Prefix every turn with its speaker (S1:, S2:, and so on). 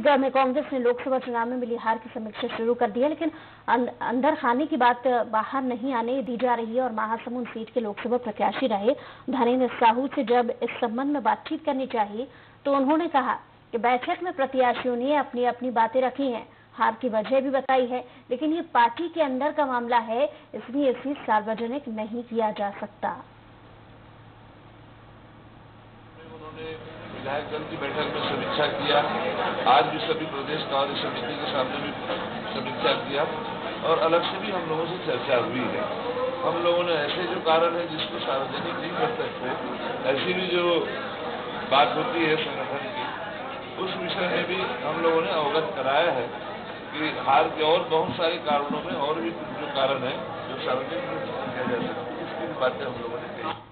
S1: छत्तीसगढ़ में कांग्रेस ने लोकसभा चुनाव में मिली हार की समीक्षा शुरू कर दी है, लेकिन अंदर खाने की बात बाहर नहीं आने दी जा रही है। और महासमुंद सीट के लोकसभा प्रत्याशी रहे धनेन्द्र साहू से जब इस संबंध में बातचीत करनी चाहिए तो उन्होंने कहा कि बैठक में प्रत्याशियों ने अपनी अपनी बातें रखी हैं, हार की वजह भी बताई है, लेकिन ये पार्टी के अंदर का मामला है, इसलिए इसे सार्वजनिक नहीं किया जा सकता।
S2: विधायक दल की बैठक में समीक्षा किया, आज भी सभी प्रदेश कार्य समिति के सामने भी समीक्षा किया और अलग से भी हम लोगों से चर्चा हुई है। हम लोगों ने ऐसे जो कारण है जिसको सार्वजनिक नहीं कर सकते, ऐसी भी जो बात होती है संगठन की, उस विषय में भी हम लोगों ने अवगत कराया है कि हार के और बहुत सारे कारणों में और भी जो कारण है जो सार्वजनिक नहीं किया जा सकता, इसकी बातें हम लोगों ने कही।